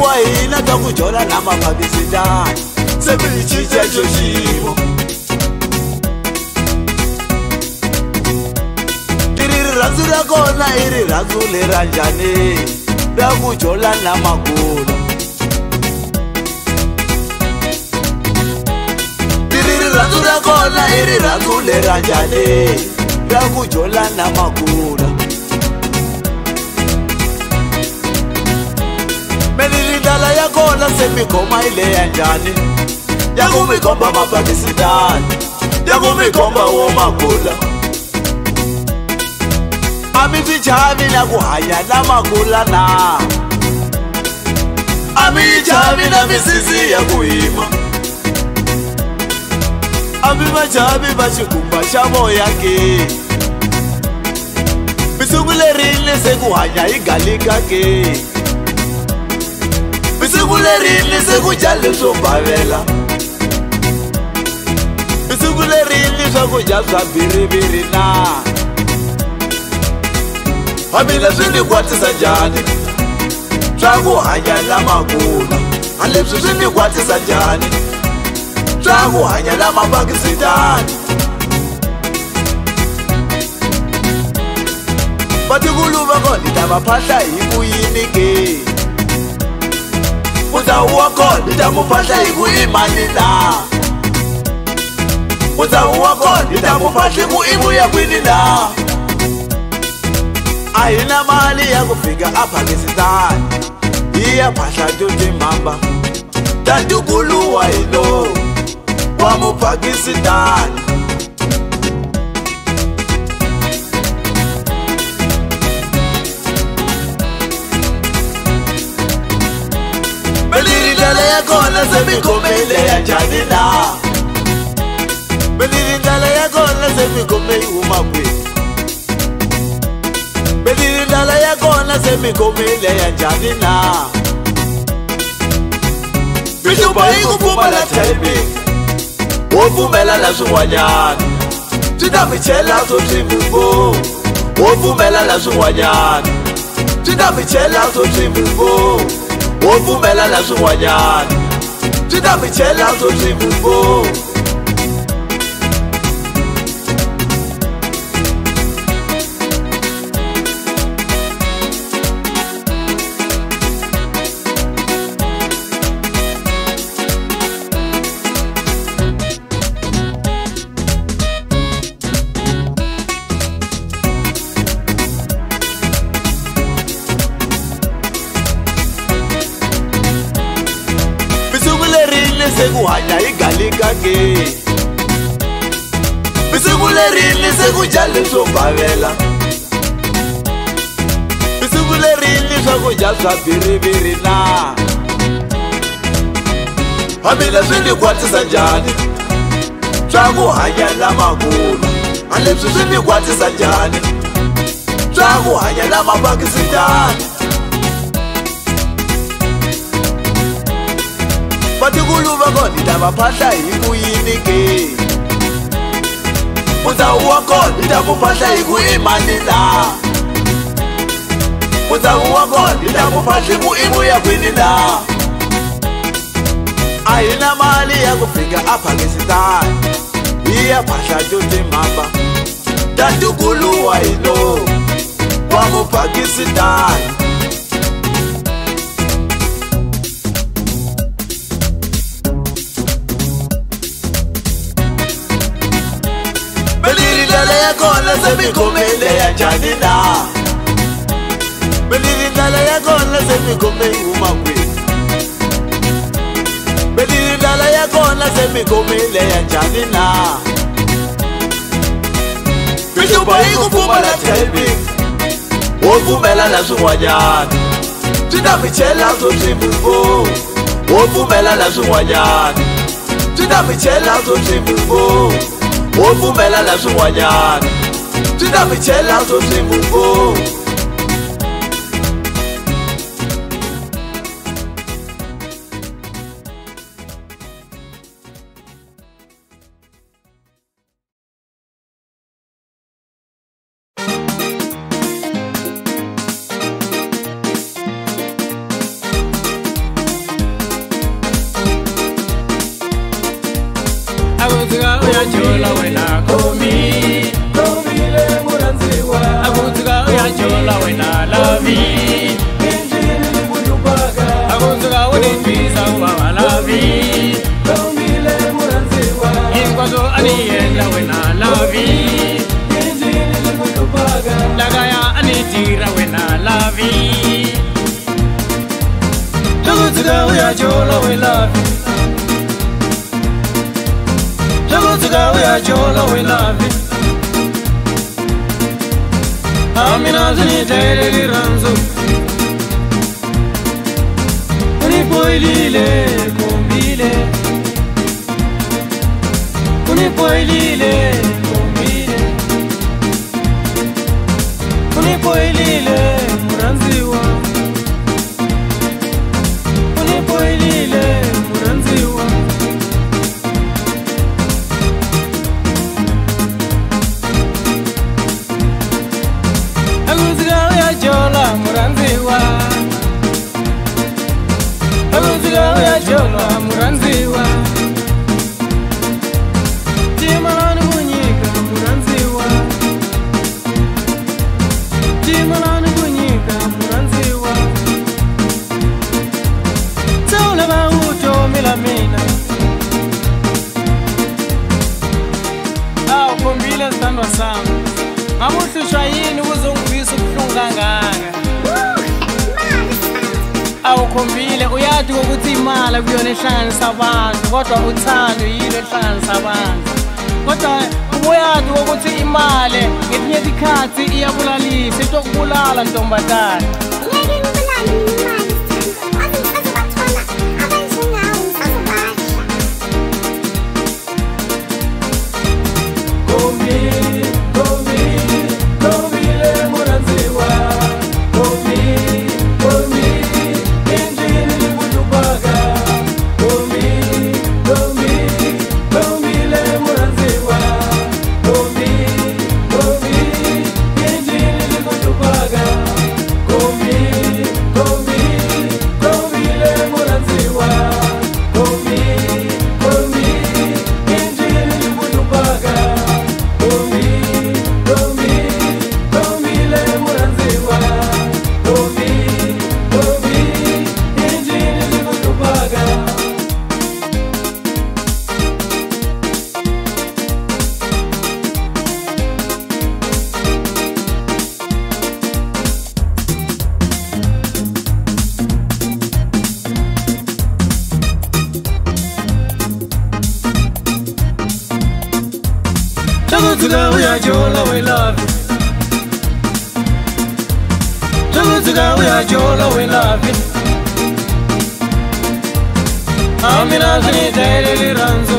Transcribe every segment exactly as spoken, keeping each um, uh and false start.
wa hina ta ku jola na maphabisitani se ku chicha xoximo rirhandzu ra kona I rirhandzu lera njhani ra ku jola na makula rirhandzu ra kona I rirhandzu lera njhani ra ku jola na makula Melilindala ya kona se mi khoma ile ya njhani ya ku mi komba maphabisitani ya ku mi komba wo makula Ami vichavi na kuhanya na makula na Ami vichavi na misisi ya kuima Ami vichavi vachikumba chamo yake Misungulerinle se kuhanya igalika ke Misungulerinle se kujale sobavela Misungulerinle se kujazwa biribiri na Hamila swini kwatisa njhani swa ku hanya na makula haleswi swi ni kwatisa njhani swa ku hanya na maphabisitani vatikulu va kona ni ta va phahla hi ku yini ke mundhawu wa kona ni ta mu phahla hi ku I mani na mundhawu wa kona ni ta mu phahla ku I vuya kwini na Ahina mali ya kufika aphabisitani Iya phahla timamba Tatukulu wa hino wa muphabisitani Melilindala ya kona se mi khomele ya njhani na Melilindala ya kona se mi khome I huma kwihi Melilindala ya kona se mi khomile ya njhani na Bishupa hi ku pfumala timing wo pfumela na swin'wanyana swi ta mi chela swo swivungo wo pfumela na swin'wanyana swi ta mi chela swo swivungo wo pfumela na swin'wanyana swi ta mi chela swo swivungo Se kuhanya igalika ke Bisikulerini se kujale sobavela Bisikulerini swa kuja swa biribiri na Hamila swini kwatisa njhani swa kuhanya na makula haleswi swini kwatisa njhani swa kuhanya na maphabisitani Vatikulu va kona ni ta va phahla hi ku yini ke mundhawu wa kona ni ta mu phahla hi ku I mani na mundhawu wa kona ni ta mu phahla ku I vuya kwini na Ahina mali ya kufika aphabisitani Iya phahla timamba Tatukulu wa hino wa muphabisitani Melilindala ya kona se mi khomele ya njhani na Melilindala ya kona se mi khome I huma kwihi Melilindala ya kona se mi khomele ya njhani na Bishupa hi ku pfumala timing wo pfumela na swin'wanyana swi ta mi chela swo swivungo wo pfumela na swin'wanyana swi ta mi chela swo swivungo wo pfumela na swin'wanyana swi ta mi chela swo swivungo lavi lagaya anitira wena lavi Jagutuga we are jola we lavi Jagutuga we are jola we lavi Amina zini tere li ranzo Uni poi lile combile Uni poi lile combile Uni poi lile muranziwa Uni poi lile muranziwa Aguziga ya jola muranziwa Aguziga ya jola muranziwa Timalani munyika muranziwa Timalani munyika muranziwa Saula ba uto milamina Au kombile standwa sana Amutu shayini uzongivisa kuhlunganganga Awu kombile uyathi ukuthi imali kuyona ehlanganisa abantu kodwa uthando yilo ehlanganisa abantu kodwa uyathi ukuthi imali ngezinye izikhathi iyabulalisa into kubulala ntombazana Jagutuga we are jola we love Jagutuga we are jola we love Amina zini tere li ranzo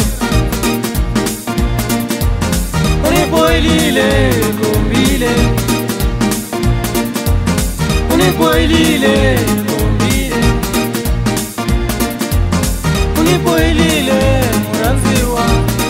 Uni poi lile combile Uni poi lile combile Uni poi lile muranziwa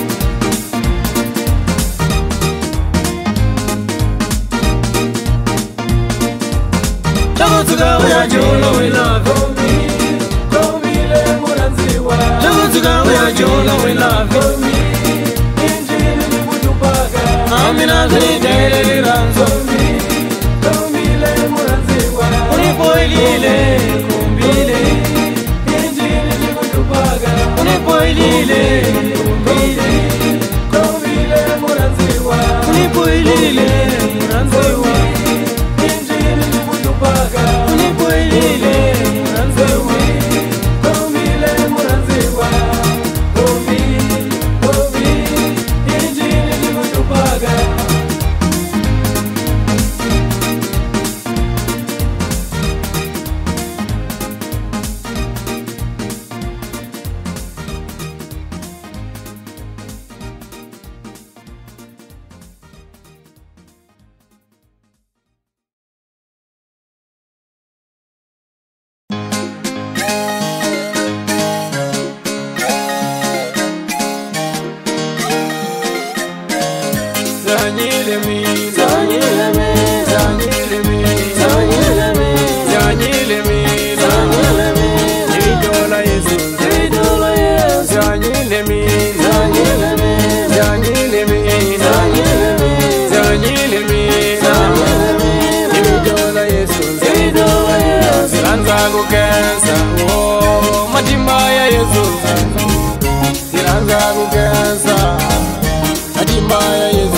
Jagutuga we are jola we love Combile muranziwa Jagutuga we are jola we love Injini ni kutupaga Amina zini tere li ranzo Combile muranziwa Uni poi lile combile Injini ni kutupaga Uni poi lile combile Combile muranziwa Uni poi lile muranziwa Uni poi lile muranziwa Combile muranziwa Combi, combi Injini ni kutupaga Zanyile mi, zanyile mi, zanyile mi, zanyile mi, zanyile mi, zanyile mi, Idola Yesu, Idola Yesu, zanyile mi, zanyile mi, zanyile mi, zanyile mi, zanyile mi, zanyile mi, Idola Yesu, Idola Yesu, Siranza kukenza, oh, matimba ya Yesu, Siranza kukenza, matimba ya Yesu.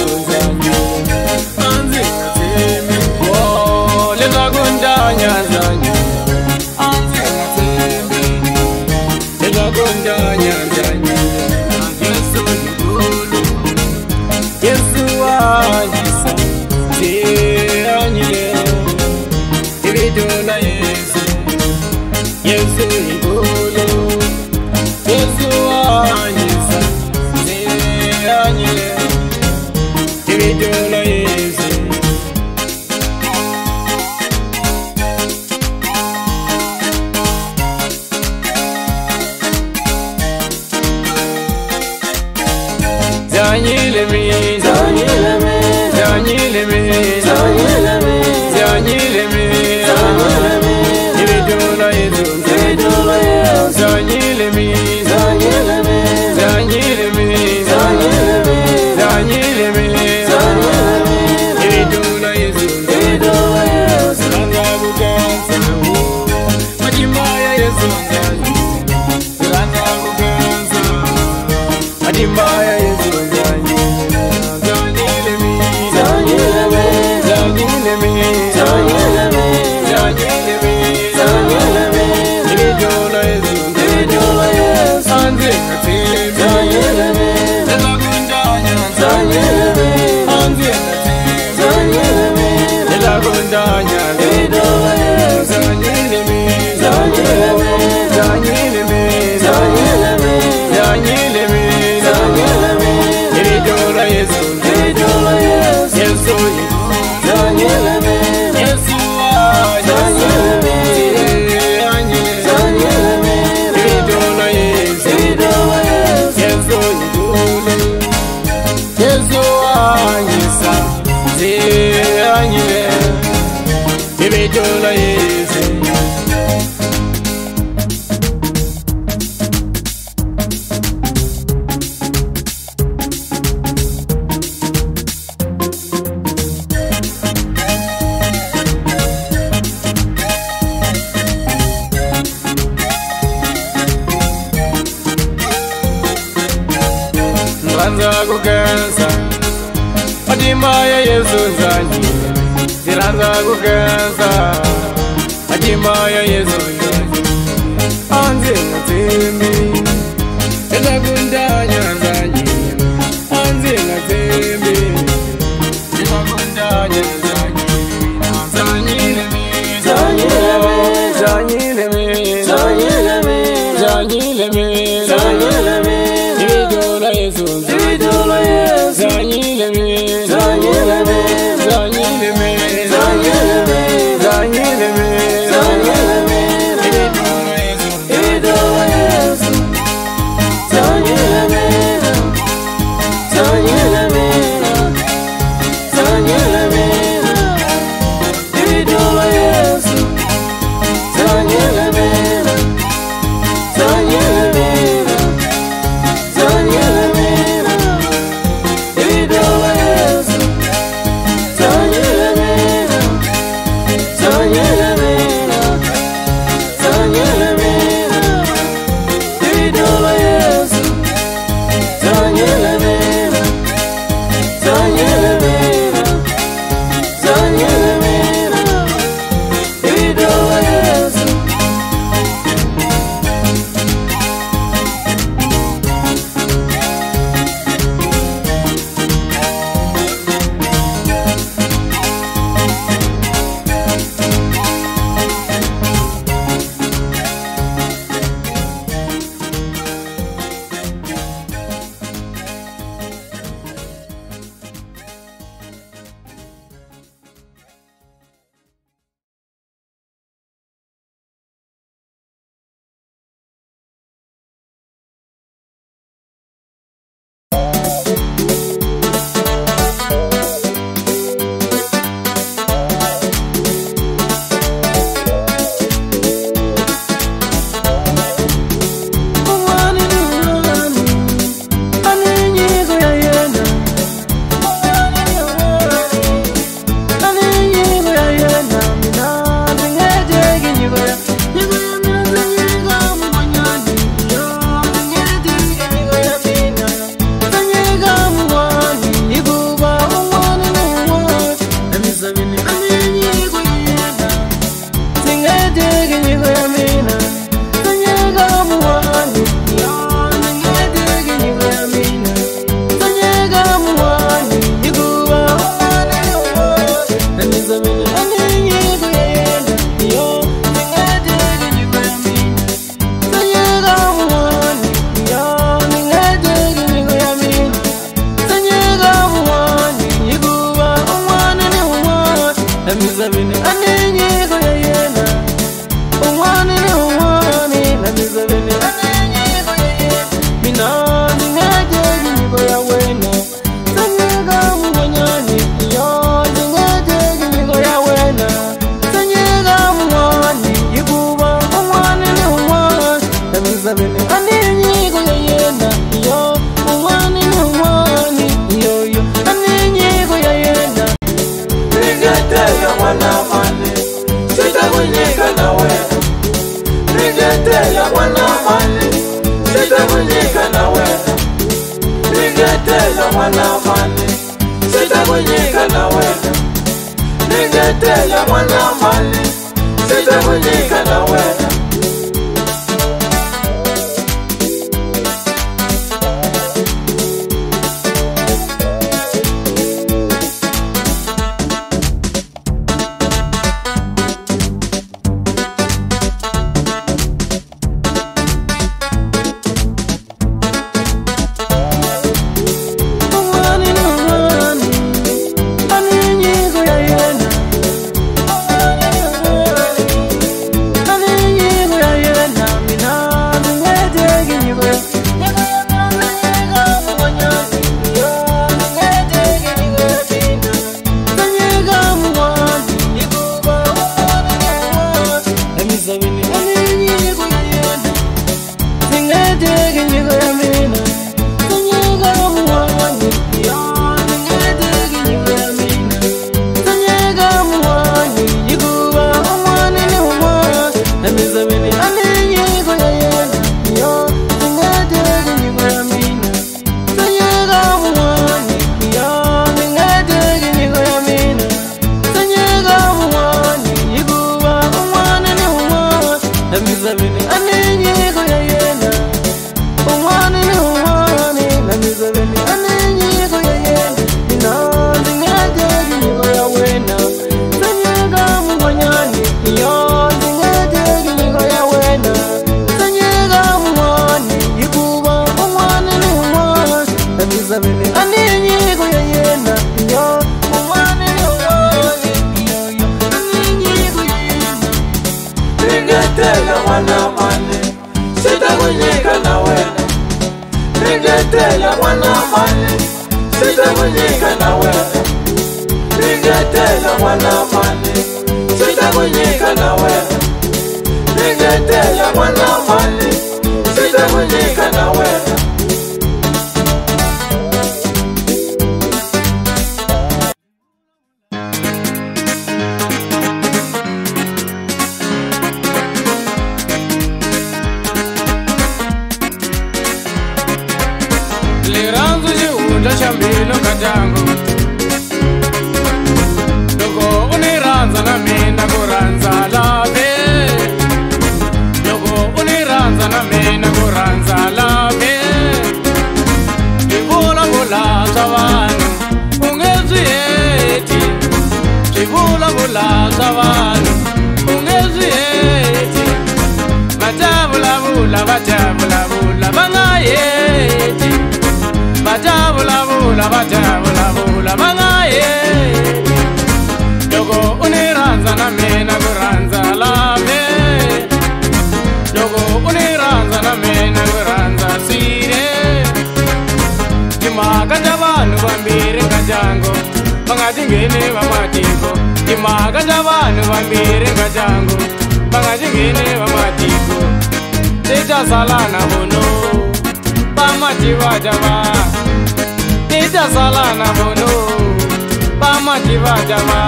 anyisa anyile ibidola Yesu Yesu igolo Yesu anyisa anyile ibidola Yesu Zanyile mi, zanyile mi, zanyile mi, zanyile mi, zanyile mi, zanyile mi, ibidola Yesu, ibidola Yesu, zanyile mi, zanyile mi, zanyile mi, zanyile mi, zanyile mi, zanyile mi, ibidola Yesu, ibidola Yesu, zanga bukansa, majimaya Yesu, zanga bukansa, majimaya Yesu. Ziranza kukansa Majimaya Yesu zanyi Ziranza kukansa Majimaya Yesu zanyi Anze ngatembi Eza kundanya zanyi Anze ngatembi Eza kundanya zanyi Zanyile mi Zanyile mi Zanyile mi Zanyile mi Zanyile mi Zanyile mi Ibidola Yesu Ibidola Yesu Zanyile mi Zanyile mi Zanyile mi Zanyile mi Zanyile mi Zanyile mi Ibidola Yesu Ibidola Yesu Zanyile mi Zanyile mi Zanyile mi Ibidola Yesu Zanyile mi Zanyile mi mwana mani sitakunyika na wena ningetela mwana mani sitakunyika na wena ningetela mwana mani sitakunyika na wena ningetela mwana mani sitakunyika na wena Ningetela mwana mani sitakunyika na wena ningetela mwana mani sitakunyika na wena ningetela mwana mani sitakunyika na wena Chambilo kajango Logo uniranza na mina kuranza lave Logo uniranza na mina kuranza lave Kivula vula savanu ungezi eti Kivula vula savanu ungezi eti Vatabula vula vatabula vula vanga eti Vatabula vula vatabula vula vanga eti Logo uniranza na mina kuranza lave Logo uniranza na mina kuranza sire Kimaka javanu vambiri ngajango Vanga jingene vamatiko Kimaka javanu vambiri ngajango Vanga jingene vamatiko Tita salana bono Pamajiva java Tita salana bono Pamajiva java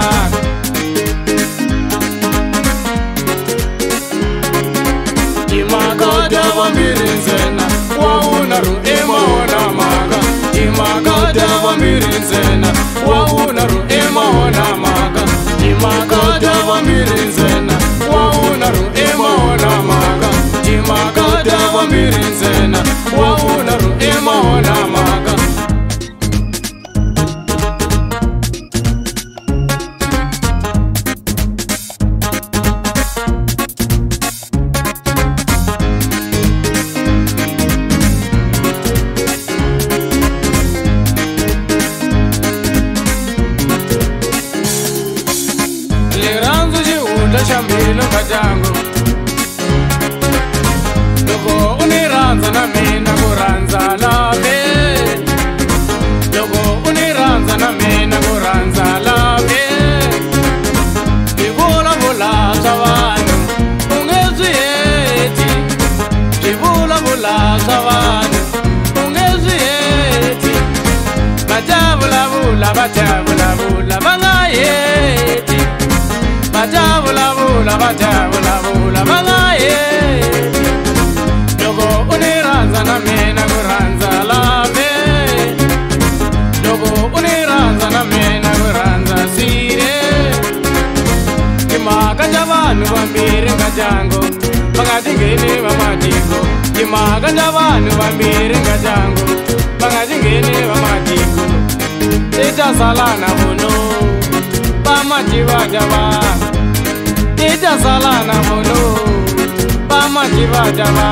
Kimaka java mirinzena Waunaru ema wana maga Kimaka java mirinzena Waunaru ema wana maga Kimaka java mirinzena Waunaru ema wana maga Kimaka java mirinzena Waunaru ema wana maga Chambilo kajango Logo uniranza na mina kuranza lave Logo uniranza na mina kuranza lave Kivula vula savanu ungezi eti Kivula vula savanu ungezi eti Vatabula vula vatabula vula vanga eti Batabula-bula, batabula-bula, balaye. Loko uniranza na mina kuranza lave. Loko uniranza na mina kuranza sire. Kimaka javanu vambiri ngajango, pangatingeni vamatiko. Kimaka javanu vambiri ngajango, pangatingeni vamatiko. Ita salana bono, pamajiva java. Ita salana bono, pamajiva java.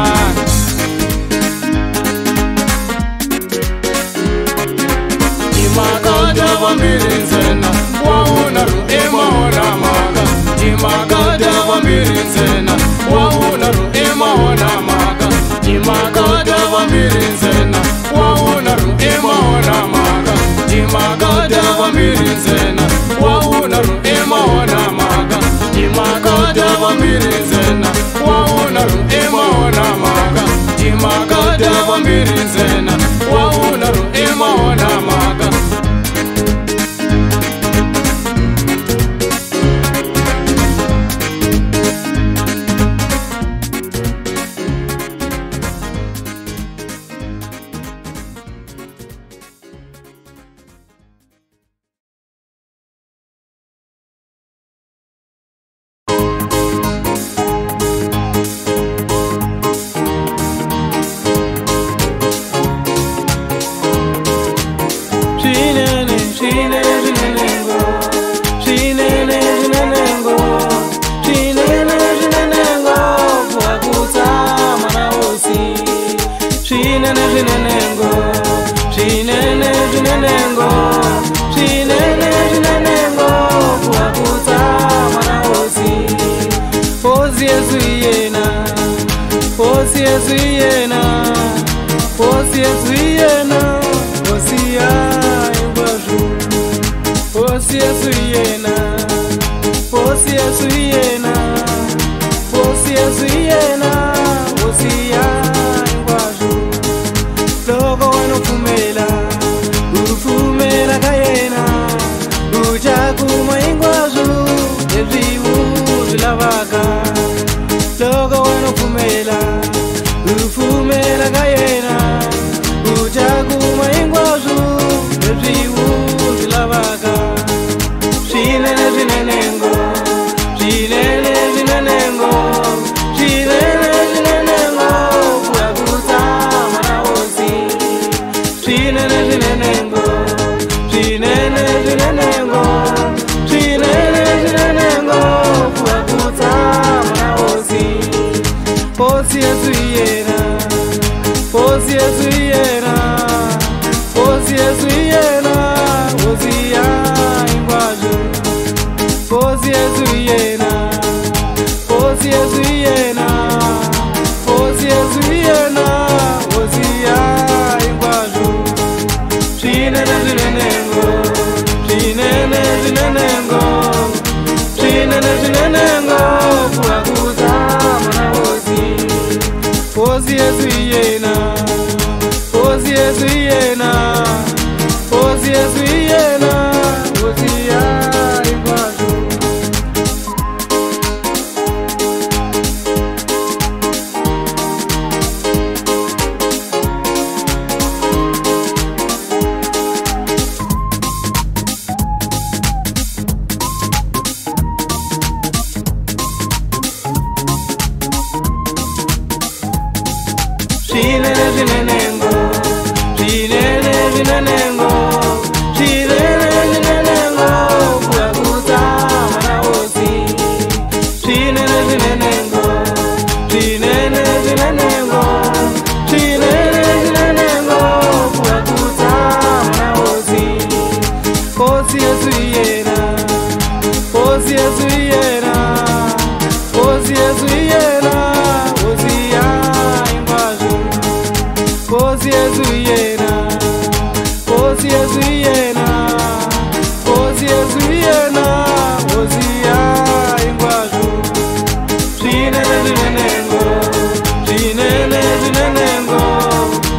Kimaka java mirinzena, wauna ru ema ona maga. Kimaka java mirinzena, wauna ru ema ona maga. Kimaka java mirinzena, wauna ru ema ona maga. Kimaka java mirinzena, wauna ru ema ona maga. Kimaka java mirinzena, wauna ru ema ona maga. Kimaka java mirinzena, wauna ru ema ona maga.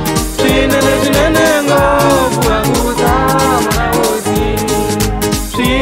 She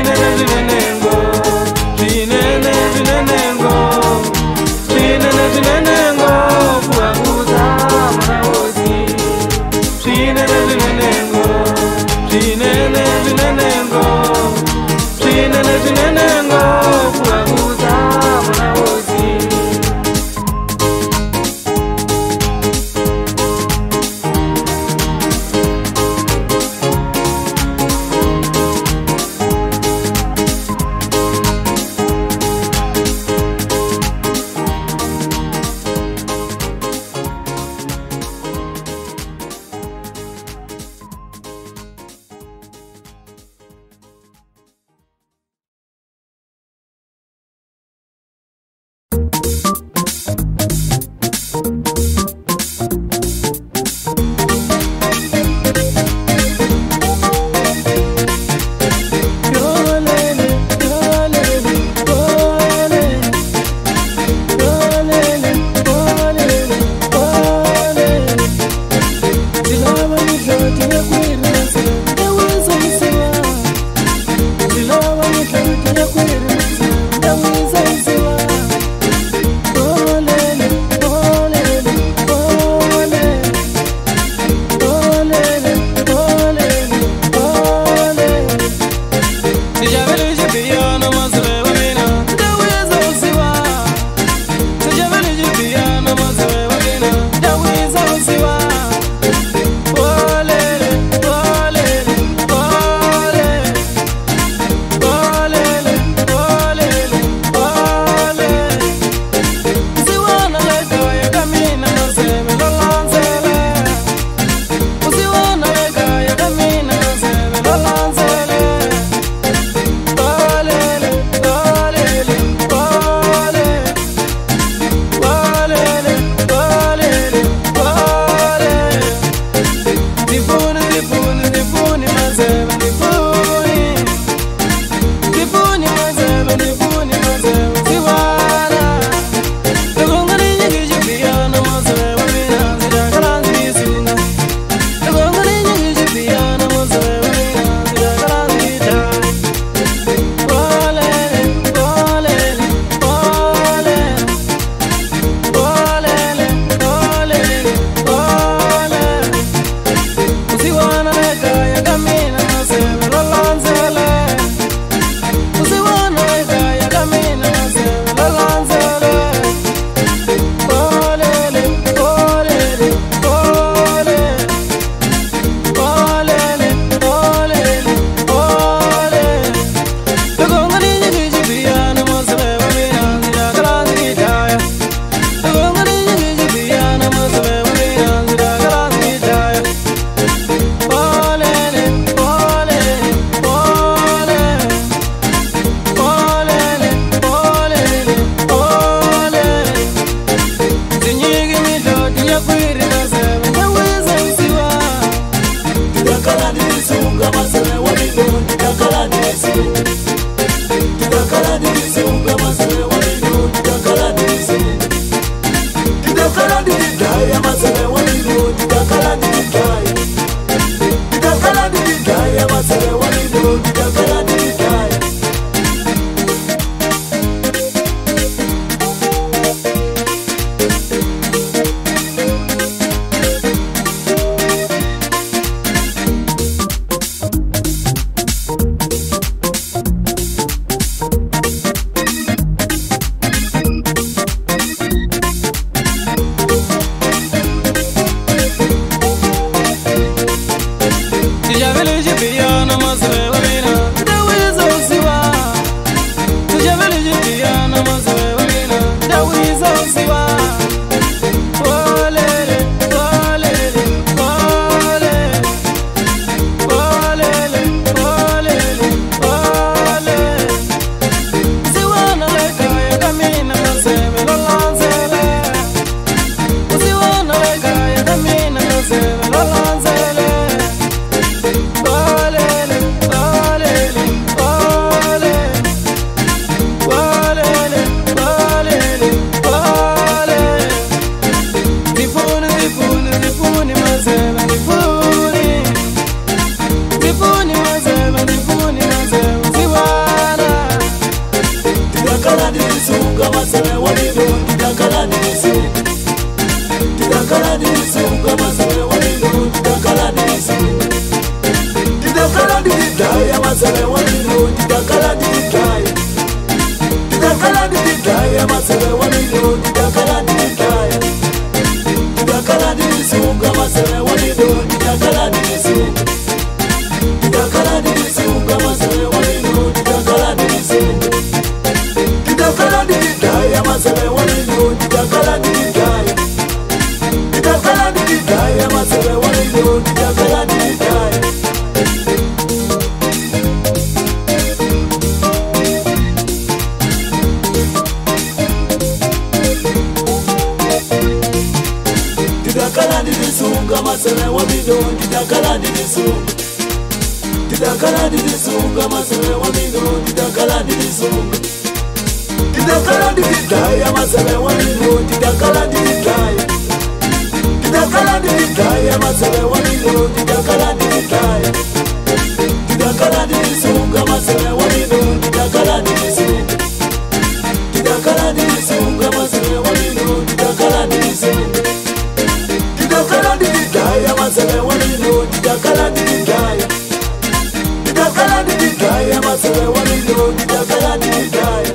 masebe wa mino Titakala ndisunga Titakala ndidaya masebe wa mino Titakala ndidaya Titakala ndidaya masebe wa mino Titakala ndidaya Titakala ndisunga masebe wa mino Titakala ndisunga Titakala ndisunga masebe wa mino Titakala ndisunga Titakala ndidaya masebe wa mino Titakala ndidaya Titakala ndidaya masebe wa mino Titakala ndidaya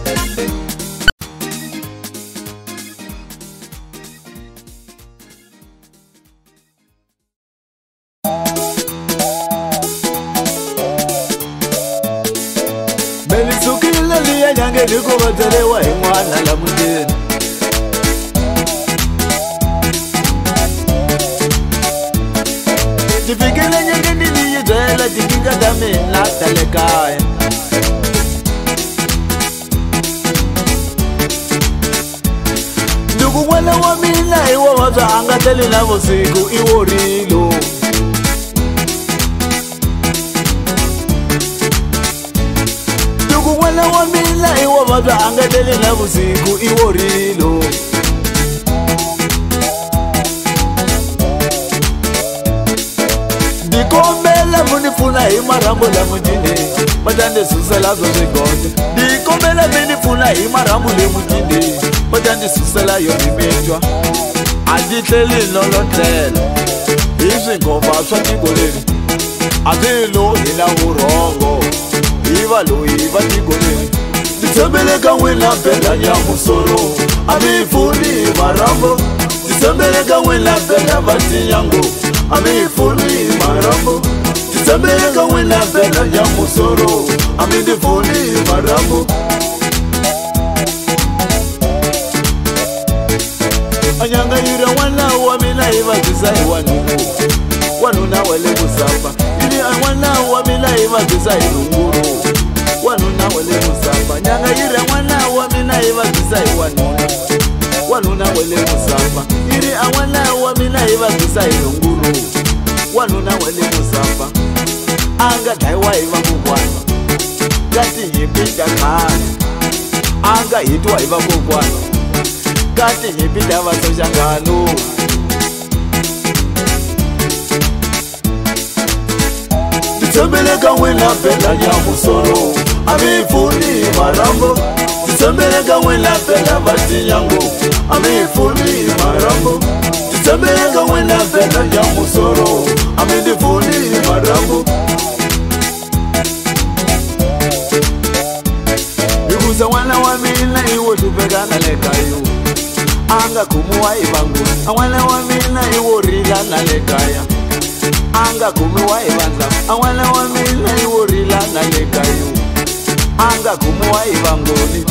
Belisukile liya nyange likubatelewa imwana la mundeni Tifikile nyenge niliyitela tikinga damina telekaya Ndugu wala wa mina iwa wata angateli na vusiku iwo rilo Ndugu wala wa mina iwa wata angateli na vusiku iwo rilo Dikombela munifuna imarambo la mujini Majande susela zo zigonde Dikombela munifuna imarambo le mujini Majande susela yo nimetwa Aditeli nolotela Izi ngova swa tigoleni Adilo ila urongo Iva lo iva tigoleni Ditembele kawela pela nyamusoro Amifuni imarambo Ditembele kawela pela bati yango Amifuni imarambo Ditembele kawela pela nyamusoro Amifuni imarambo Anyanga yura wana wamila iva kizai wanu Wanu na wale musamba Ili wana wamila iva kizai nunguru Wanu na wale musamba Nyanga yura wana wamila iva kizai wanu Wanu na wale musamba Ili wana wamila iva kizai nunguru Wanu na wale musamba Anga daiwa iva kukwana Kati yipita kani Anga hitwa iva kukwana Kati yipita vaso shangano Ditembele kawela pela nyamusoro Amifuni marambo Ditembele kawela pela bati yango Amifuni marambo Ditembele kawela pela nyamusoro Amifuni marambo Ikuza wana wamina iwo tupegana lekayo Anga kumuwa ibangu Awana wamina iwo rila na lekaya Anga kumuwa ibanza Awana wamina iwo rila na lekayo Anga kumuwa ibangoni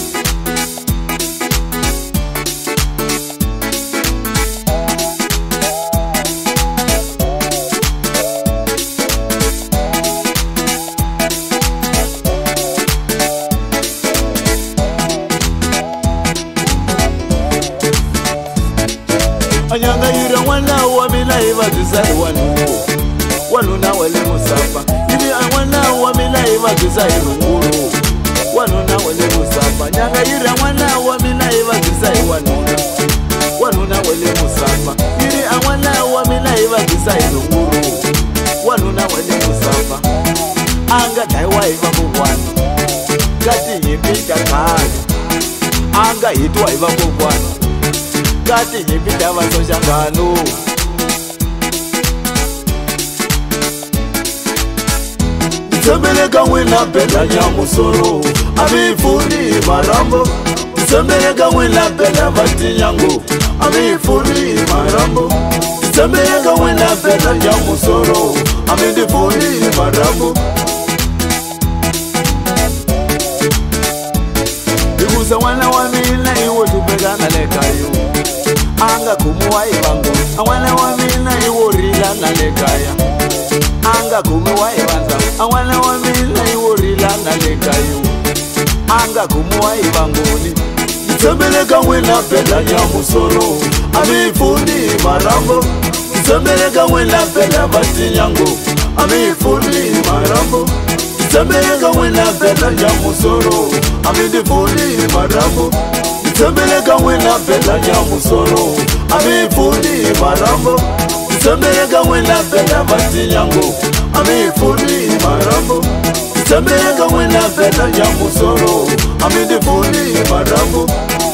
Anyanga yura wana wamila iva kizai wanu Wanu na wale musamba Ili wana wamila iva kizai nunguru Wanu na wale musamba Nyanga yura wana wamila iva kizai wanu Wanu na wale musamba Ili wana wamila iva kizai nunguru Wanu na wale musamba Anga daiwa iva kukwana Kati yipita kani Anga hitwa iva kukwana Kati yipita vaso shangano Ditembele kawela pela nyamusoro Amifuni marambo Ditembele kawela pela bati yango Amifuni marambo Ditembele kawela pela nyamusoro Amifuni marambo Ikuza wana wamina iwo tupegana lekayo Anga kumuwa ibangu Awana wamina iwo rila na lekaya Anga kumuwa ibanza Awana wamina iwo rila na lekayo Anga kumuwa ibanguni Ditembele kawela pela nyamusoro Amifuni marambo Ditembele kawela pela bati yango Amifuni marambo Nitembeleka wena bela ya musoro Amidifuni marambo Nitembeleka wena bela ya musoro Amidifuni marambo Nitembeleka wena bela bati yangu Amidifuni marambo Nitembeleka wena bela ya musoro Amidifuni marambo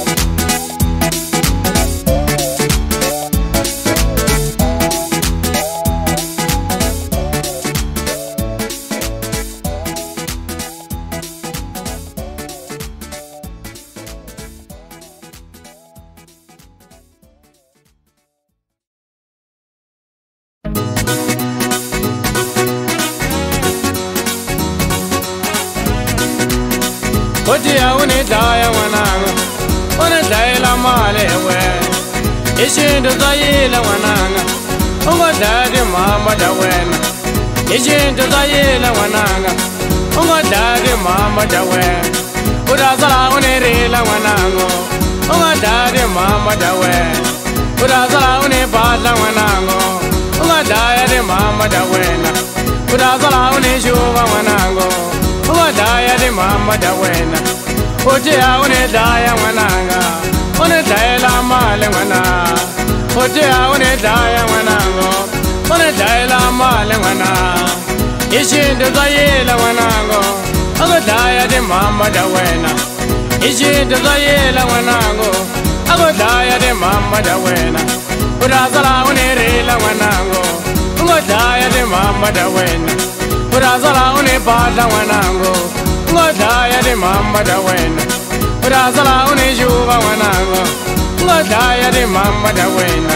Otia unidaya wananga, unidaya la male we. Ishindu zayila wananga, ungo dadi mama da wena. Ishindu zayila wananga, ungo dadi mama da we. Udazala unirila wanango, ungo dadi mama da we. Udazala unibala wanango, ungo dadi mama da wena. Udazala unishuva wanango. Unga daya di mama da wena Ojea une daya wananga Une daya la male wana Ojea une daya wanango Une daya la male wana Ishindu zayila wanango Aga daya di mama da wena Ishindu zayila wanango Aga daya di mama da wena Udazala unirila wanango Unga daya di mama da wena Udazala unibala wanango Ngodaya di mama da wena Udazala unijuva wanango Ngodaya di mama da wena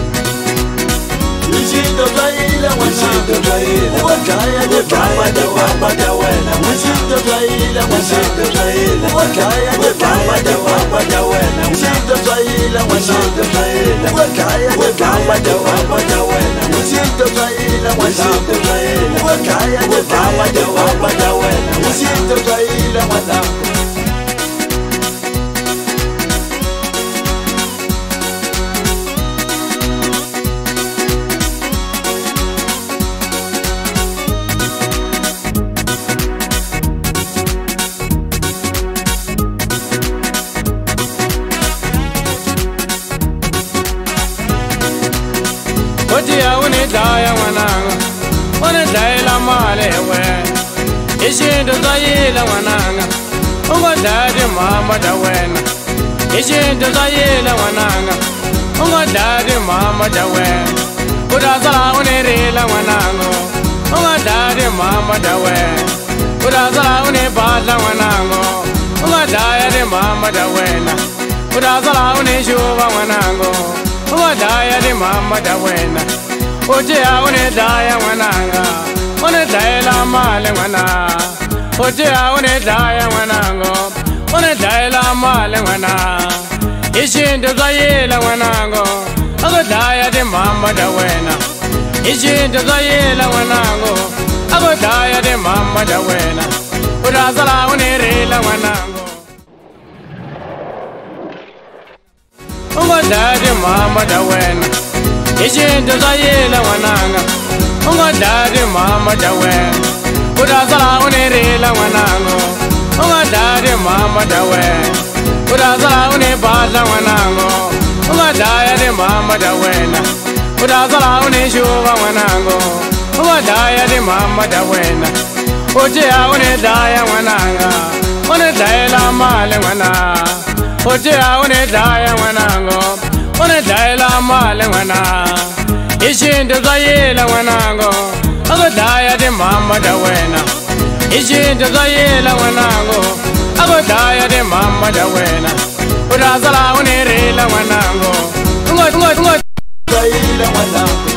Ishindu zayila wanango Ngodaya di mama da mama da wena Ishindu zayila wanango Ngodaya di mama da mama da wena Ishindu zayila wanango Ngodaya di mama da mama da wena Ishindu zayila wanango Ngodaya di mama da mama da wena Ishindu zayila wanango Otia unidaya wananga Unidaya la male we Ishindu zayila wananga Ungo dadi mama da wena Ishindu zayila wananga Ungo dadi mama da we Udazala unirila wanango Ungo dadi mama da we Udazala unibala wanango Ungo dadi mama da wena Udazala unishuva wanango Ungo dadi mama da wena Ojea unidaya wananga Unidaya la male wana Ojea unidaya wanango Unidaya la male wana Ishindu zayila wanango Agodaya di mama da wena Ishindu zayila wanango Agodaya di mama da wena Udazala unirila wanango Ungodaya di mama da wena Ishindu zayila wananga Ungodaya di mama da wena Udazala unirila wanango Ungodaya di mama da wena Udazala unibala wanango Ungodaya di mama da wena Udazala unishuva wanango Ungodaya di mama da wena Ojea unidaya wananga Unidaya la male wana Ojea unidaya wanango Unidaya la male wana Ishindu zayila wanango Agodaya di mama da wena Ishindu zayila wanango Agodaya di mama da wena Udazala unirila wanango Ungo ungo ungo Zayila wanango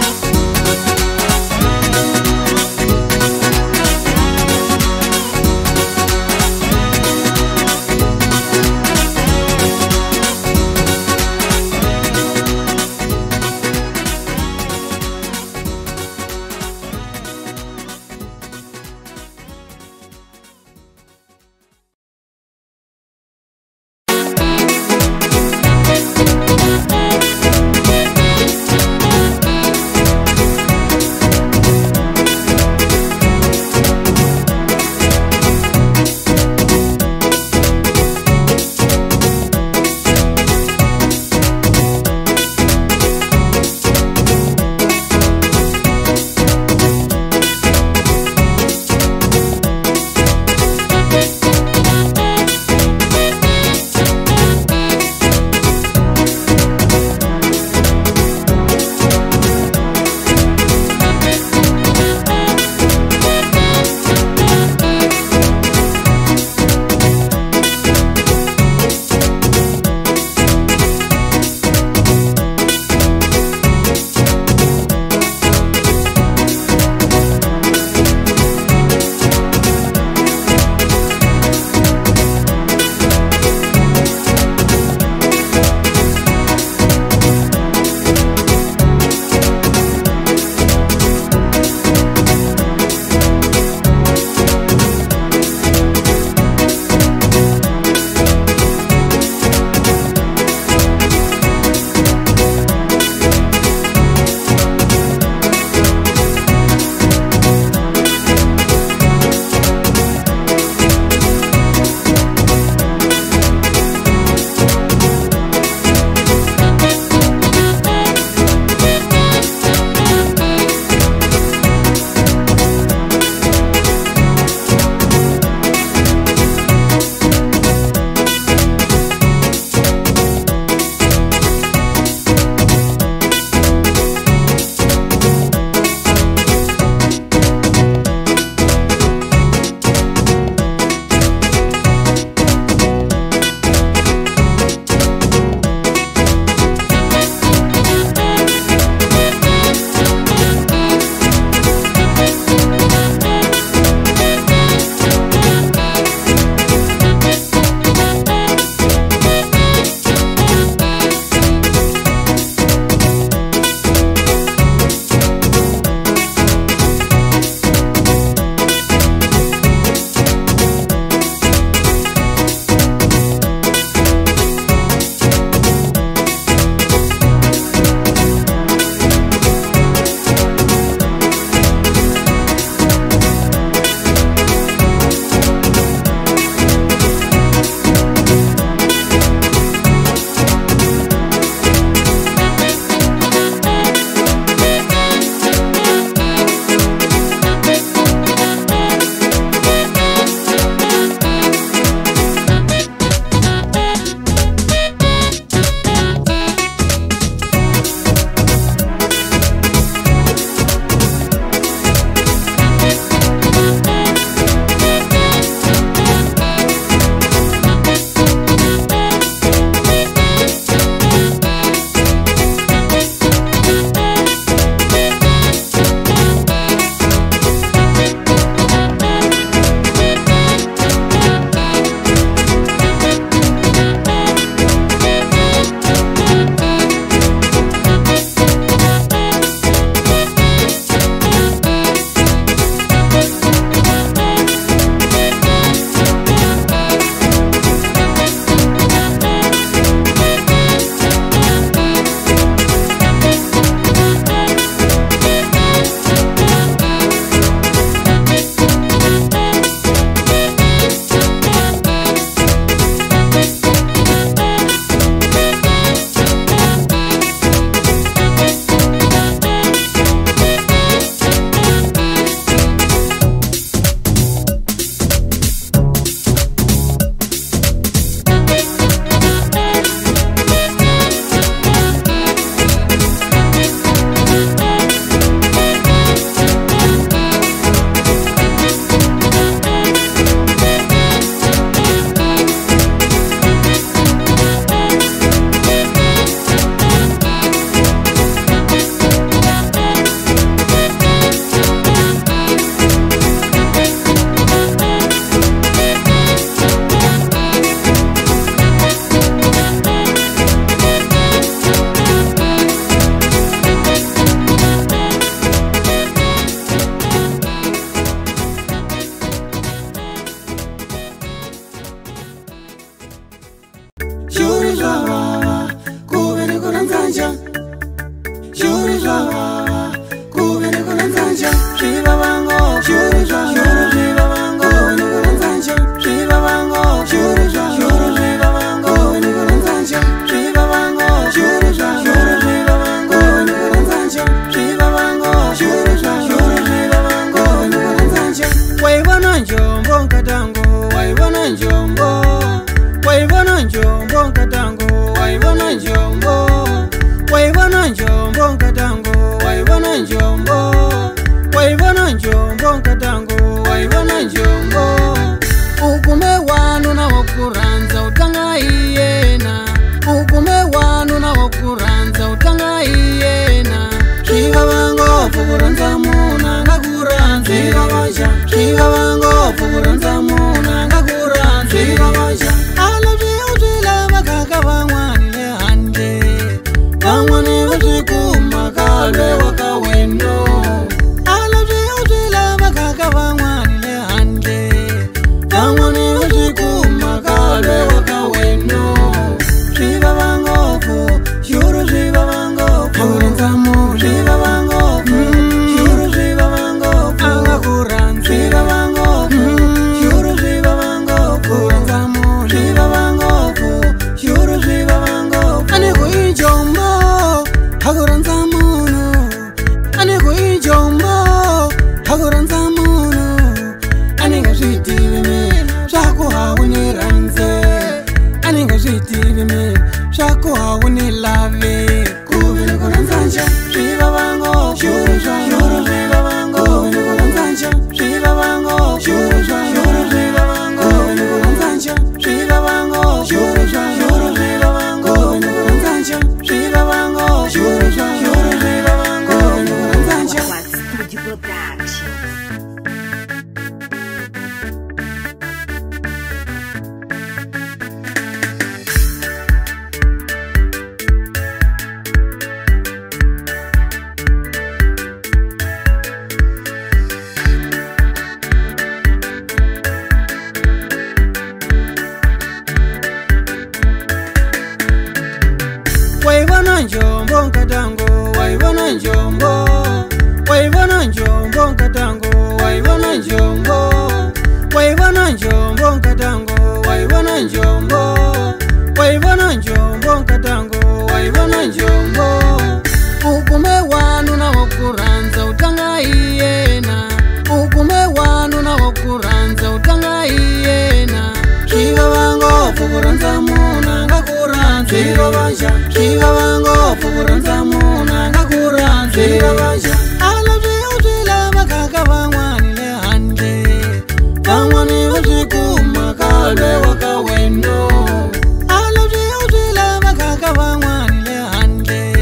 switivi mina swaku hawuni rhandze ani nga switivi mina swaku hawuni lave kuve ni ku rhandza nja swi vava ngopfu shuru swa shuru swi vava ngopfu kuve ni ku rhandza nja swi vava ngopfu shuru swa shuru swi vava ngopfu kuve ni ku rhandza nja swi vava ngopfu shuru swa shuru swi vava ngopfu kuve ni ku rhandza nja swi vava ngopfu shuru swa shuru swi vava ngopfu kuve ni ku rhandza nja Studio Production. Waivona njombo nkatango, waivona njombo waivona njombo nkatango, waivona njombo waivona njombo nkatango, waivona njombo waivona njombo nkatango, waivona njombo ukume wanu na wakuranza utanga iyena ukume wanu na wakuranza utanga iyena shiva vango fukuranza muna ngakuranza shiva vanja shiva vango fukuranza muna ngakuranza shiva vanja ala zviuzvila vakaka vamwani le hande vamwani vazvikuma kalwe wakawendo ala zviuzvila vakaka vamwani le hande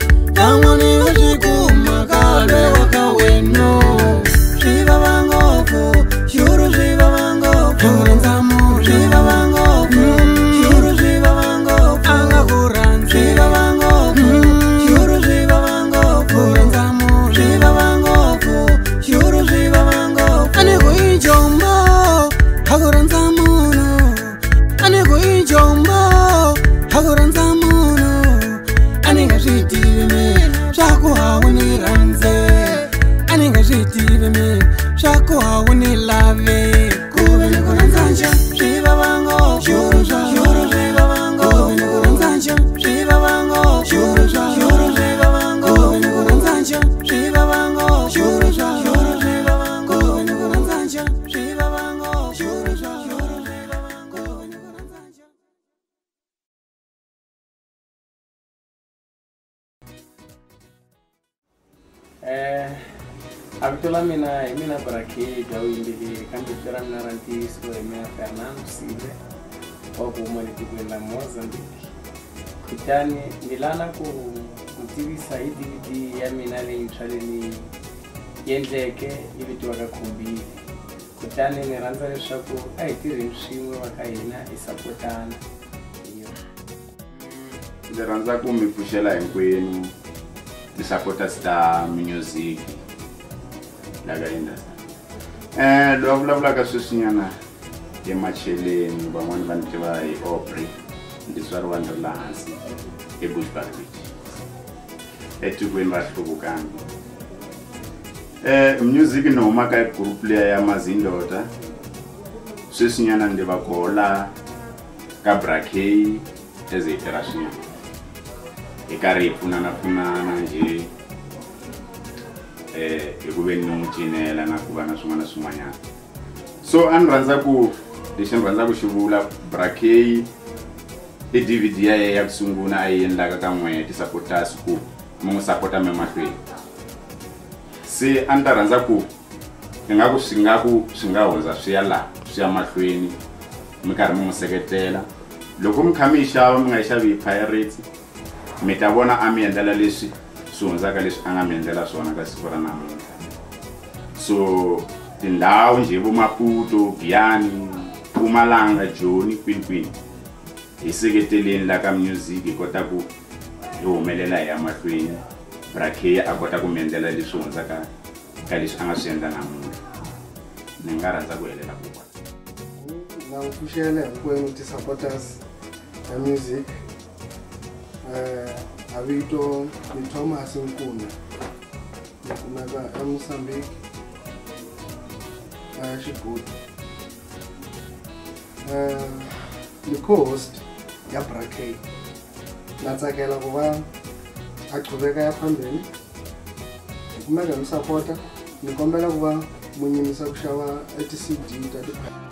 vamwani vazvikuma kalwe wakawendo shiva vangofu shuru shiva vangofu fukuranza muna shiva vangofu shuru shiva vangofu angakuranza shiva vangofu shuru shiva vangofu fukuranza muna shiva vangofu shuru shiva vangofu aneko injombo hakuranza muna aneko injombo hakuranza muna anenga switivi mina swaku hawuni rhandze anenga switivi mina swaku hawuni lave kuve ni ku rhandza nja swi vava ngopfu shuru swa shuru swi vava ngopfu kuve ni ku rhandza nja swi vava ngopfu shuru swa shuru swi vava ngopfu kuve ni ku rhandza nja swi vava ngopfu shuru swa shuru swi vava ngopfu kuve ni ku rhandza nja swi vava ngopfu shuru swa shuru swi vava ngopfu kuve ni ku rhandza nja. Eh, abitola mina mina barake jawindili kambi tera mina ranti so mina Fernando Sive oku mali kwenda Mozambique kutani nilana ku kutivisa hii D V D ya mina le intraleni yendeke ibiti wakakumbili kutani niranza leswaku ayitiri nshimwe wakahina isapotana iyo ndiranza kumipfuxela hinkwenu ti-supporters ta music laga industry eh lo vulavulaka sweswinyana emacheleni van'wani va ni tiva hi Aubrey ndi swariwa ni ri laha hansi eBushbuckridge etikweni ra Hluvukambi eh music ni humaka hi group leya ya Mazindota sweswinyana ndi va kola ka Brakey eze hi tirha swin'we hi karhi hi pfunana pfunana nje eh hi ku ve ni n'wi cinela na ku va na swin'wana na swin'wanyana so a ni rhandza ku lexi ni rhandza ku xi vula Brakey i D V D ya yena ya ku sungula a yi endlaka ka n'we ti-supporters ku mi n'wi sapota me mahlweni se a ni ta rhandza ku ingaku swi nga ku swi nga hundza swi ya laha swi ya mahlweni mi karhi mi n'wi seketela loko mi kha mi yi xava mi nga yi xavi hi Pirates mi ta vona a mi endlela leswi swi hundzaka leswi a nga mi endlela swona ka siku ra namuntlha so tindhawu nje vo Maputo Giyani Mpumalanga Joni kwinikwini hi seketeleni la ka music hi kota ku hi humelela hi ya mahlweni Brakey a kota ku mi endlela leswi hundzaka ka leswi a nga swi endla namuntlha ni nga rhandza ku helela ku kwata na upfuxela hinkwenu ti-supporters ta music eh avito ni Thomas Nkuna ni kumeka eMozambique eh xigudu eh ni co-host ya Brakey na tsakela ku va a qhubeka ya phambili kumeka mi supporta ni kombela ku va munyimisa ku xava ti-C D ta ti